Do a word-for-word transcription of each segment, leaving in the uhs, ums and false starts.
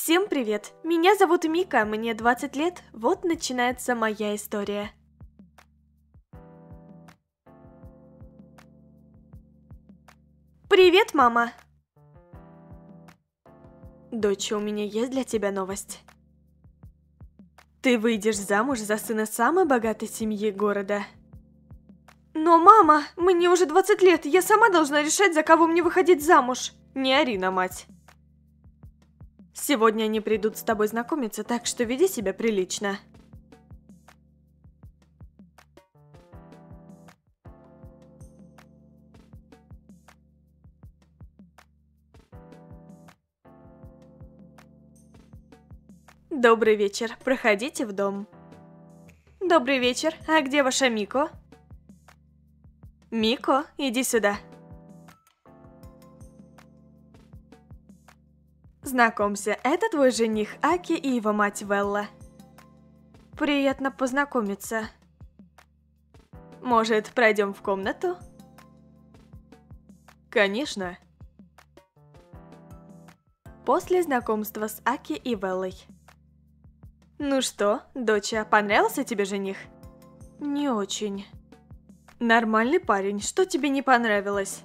Всем привет! Меня зовут Мика, мне двадцать лет, вот начинается моя история. Привет, мама! Доча, у меня есть для тебя новость. Ты выйдешь замуж за сына самой богатой семьи города. Но, мама, мне уже двадцать лет, я сама должна решать, за кого мне выходить замуж. Не ори на мать. Сегодня они придут с тобой знакомиться, так что веди себя прилично. Добрый вечер, проходите в дом. Добрый вечер, а где ваша Мико? Мико, иди сюда. Знакомься, это твой жених Аки и его мать Велла. Приятно познакомиться. Может, пройдем в комнату? Конечно. После знакомства с Аки и Веллой. Ну что, доча, понравился тебе жених? Не очень. Нормальный парень, что тебе не понравилось?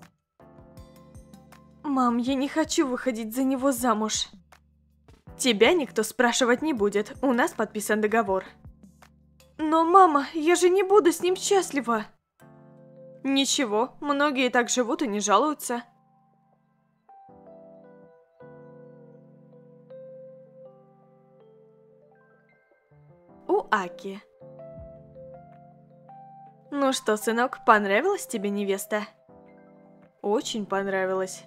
Мам, я не хочу выходить за него замуж. Тебя никто спрашивать не будет, у нас подписан договор. Но, мама, я же не буду с ним счастлива. Ничего, многие так живут и не жалуются. У Аки. Ну что, сынок, понравилась тебе невеста? Очень понравилась.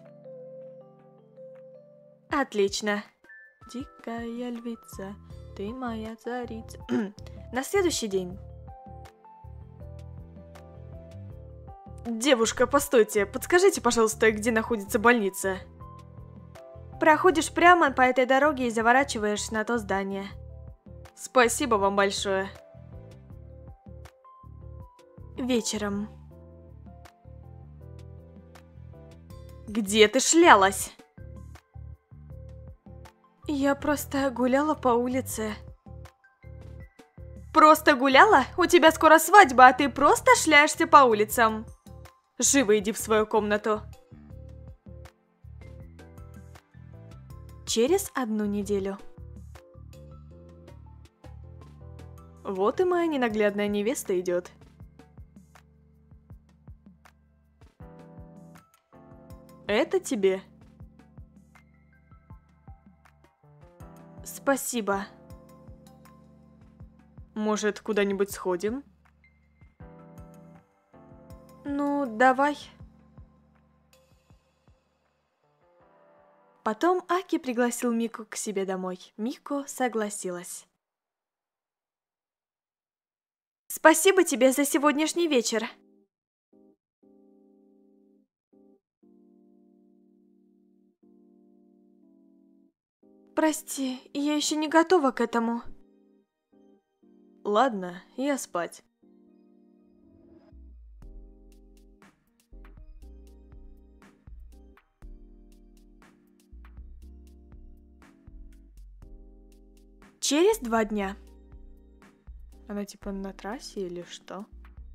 Отлично. Дикая львица, ты моя царица. На следующий день. Девушка, постойте, подскажите, пожалуйста, где находится больница? Проходишь прямо по этой дороге и заворачиваешь на то здание. Спасибо вам большое. Вечером. Где ты шлялась? Я просто гуляла по улице. Просто гуляла? У тебя скоро свадьба, а ты просто шляешься по улицам. Живо иди в свою комнату. Через одну неделю. Вот и моя ненаглядная невеста идет. Это тебе. Спасибо. Может, куда-нибудь сходим? Ну, давай. Потом Аки пригласил Мику к себе домой. Мико согласилась. Спасибо тебе за сегодняшний вечер. Прости, я еще не готова к этому. Ладно, я спать. Через два дня. Она типа на трассе или что?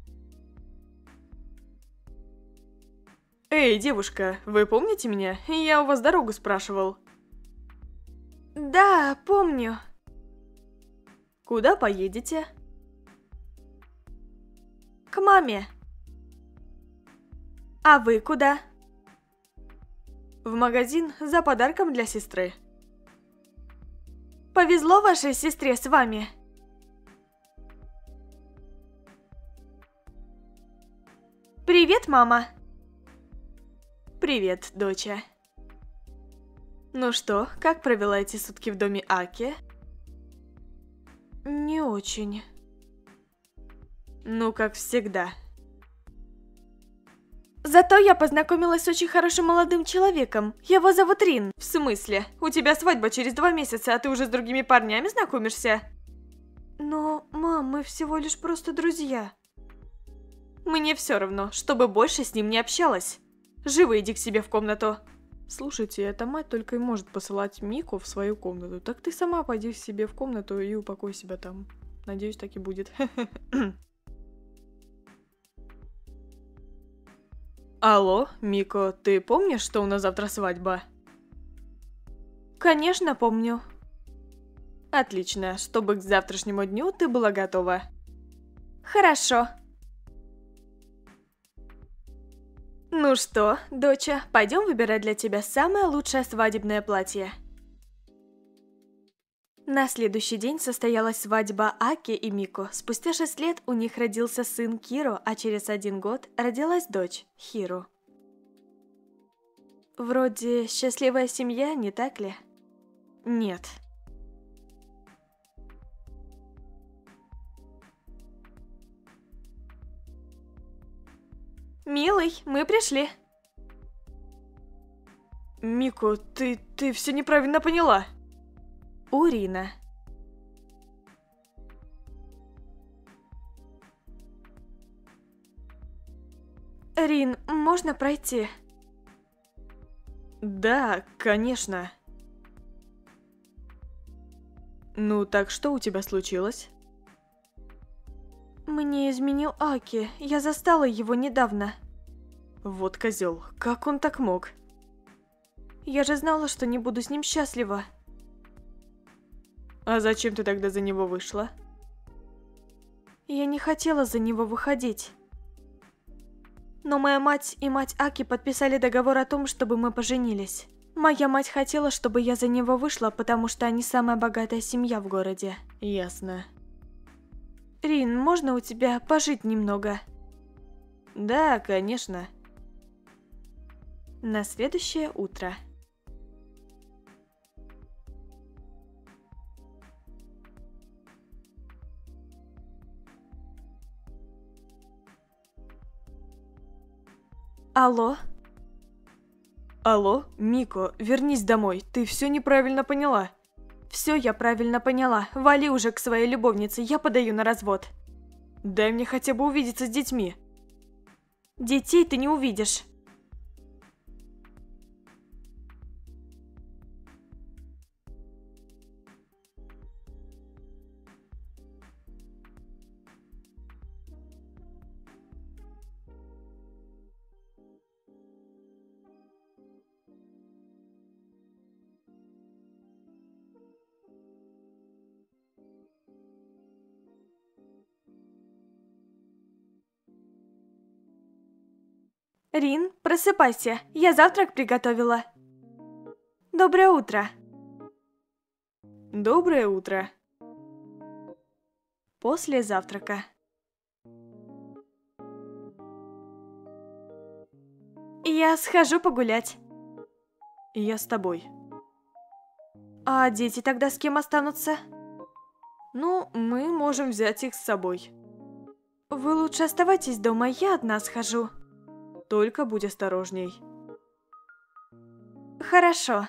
Эй, девушка, вы помните меня? Я у вас дорогу спрашивал. Да, помню. Куда поедете? К маме. А вы куда? В магазин за подарком для сестры. Повезло вашей сестре с вами? Привет, мама. Привет, доча. Ну что, как провела эти сутки в доме Аки? Не очень. Ну, как всегда. Зато я познакомилась с очень хорошим молодым человеком. Его зовут Рин. В смысле? У тебя свадьба через два месяца, а ты уже с другими парнями знакомишься? Но, мам, мы всего лишь просто друзья. Мне все равно, чтобы больше с ним не общалась. Живо иди к себе в комнату. Слушайте, эта мать только и может посылать Мику в свою комнату. Так ты сама пойди себе в комнату и упокой себя там. Надеюсь, так и будет. Алло, Мико, ты помнишь, что у нас завтра свадьба? Конечно, помню. Отлично, чтобы к завтрашнему дню ты была готова. Хорошо. Ну что, доча, пойдем выбирать для тебя самое лучшее свадебное платье. На следующий день состоялась свадьба Аки и Мико. Спустя шесть лет у них родился сын Киро, а через один год родилась дочь Хиру. Вроде счастливая семья, не так ли? Нет. Милый, мы пришли. Мико, ты, ты все неправильно поняла. Урина. Рин, можно пройти? Да, конечно. Ну, так что у тебя случилось? Мне изменил Аки, я застала его недавно. Вот козел, как он так мог? Я же знала, что не буду с ним счастлива. А зачем ты тогда за него вышла? Я не хотела за него выходить. Но моя мать и мать Аки подписали договор о том, чтобы мы поженились. Моя мать хотела, чтобы я за него вышла, потому что они самая богатая семья в городе. Ясно. Рин, можно у тебя пожить немного? Да, конечно. На следующее утро. Алло? Алло, Мико, вернись домой, ты все неправильно поняла. Все я правильно поняла, вали уже к своей любовнице, я подаю на развод. Дай мне хотя бы увидеться с детьми. Детей ты не увидишь. Рин, просыпайся, я завтрак приготовила. Доброе утро. Доброе утро. После завтрака. Я схожу погулять. Я с тобой. А дети тогда с кем останутся? Ну, мы можем взять их с собой. Вы лучше оставайтесь дома, я одна схожу. Только будь осторожней. Хорошо.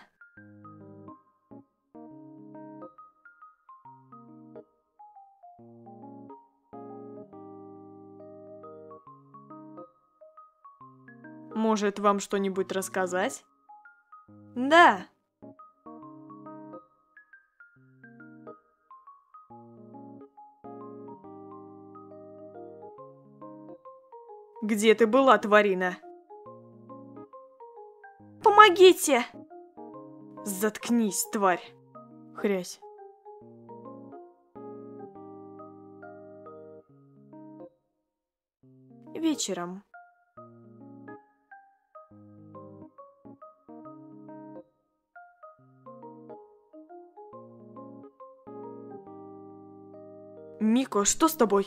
Может, вам что-нибудь рассказать? Да. Где ты была, тварина? Помогите! Заткнись, тварь. Хрясь. Вечером. Мико, что с тобой?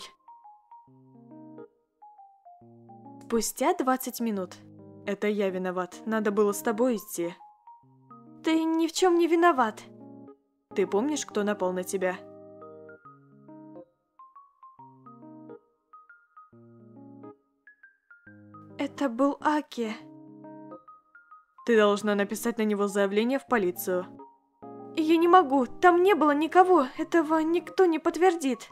Спустя двадцать минут. Это я виноват. Надо было с тобой идти. Ты ни в чем не виноват. Ты помнишь, кто напал на тебя? Это был Аки. Ты должна написать на него заявление в полицию. Я не могу. Там не было никого. Этого никто не подтвердит.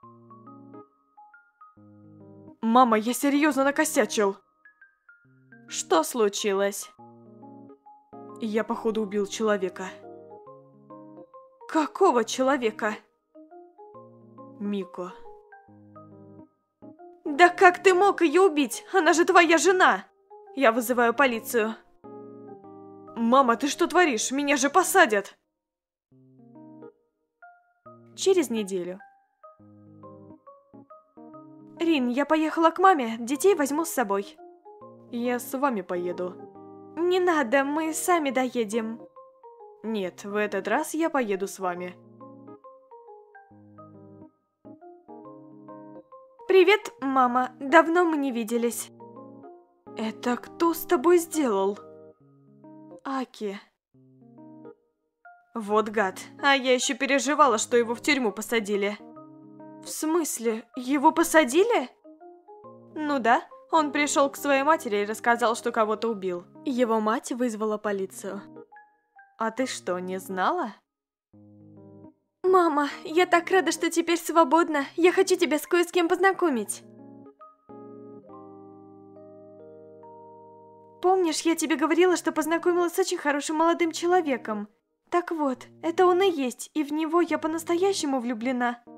Мама, я серьезно накосячил. Что случилось? Я, походу, убил человека. Какого человека? Мико. Да как ты мог ее убить? Она же твоя жена! Я вызываю полицию. Мама, ты что творишь? Меня же посадят! Через неделю. Рин, я поехала к маме, детей возьму с собой. Я с вами поеду. Не надо, мы сами доедем. Нет, в этот раз я поеду с вами. Привет, мама. Давно мы не виделись. Это кто с тобой сделал? Аки. Вот гад. А я еще переживала, что его в тюрьму посадили. В смысле? Его посадили? Ну да. Он пришел к своей матери и рассказал, что кого-то убил. Его мать вызвала полицию. А ты что, не знала? Мама, я так рада, что теперь свободна. Я хочу тебя с кое с кем познакомить. Помнишь, я тебе говорила, что познакомилась с очень хорошим молодым человеком? Так вот, это он и есть, и в него я по-настоящему влюблена.